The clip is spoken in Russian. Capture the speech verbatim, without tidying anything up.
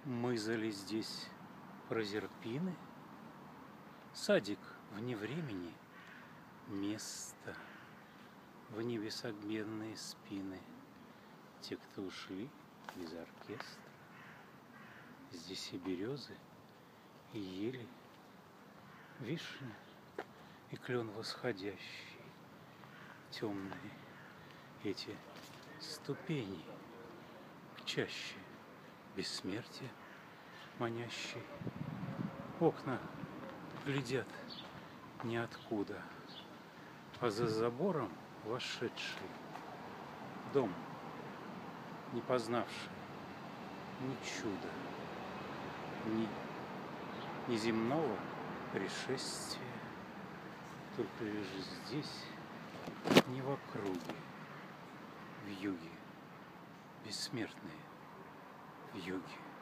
Мызали здесь прозерпины, садик вне времени, место в небесогменные спины. Те, кто ушли из оркестра, здесь и березы, и ели, вишни и клен восходящий, темные эти ступени к чаще бессмертия манящей. Окна глядят ниоткуда, а за забором вошедший дом, не познавший ни чуда, ни неземного пришествия, только лишь здесь, не в округе, в юге, бессмертные в юге.